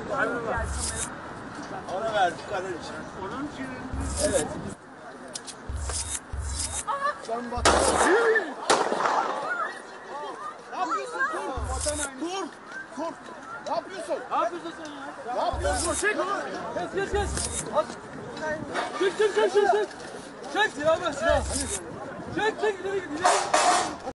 Ona verdik kadın için. Onun için. Evet. Sen bak. Ne yapıyorsun? Dur. Dur. Ne yapıyorsun? Ne yapıyorsun sen ya? Ne yapıyorsun? Çek onu. Kes. At. Çek. Çek silahı ver silah. Çek ileri git ileri.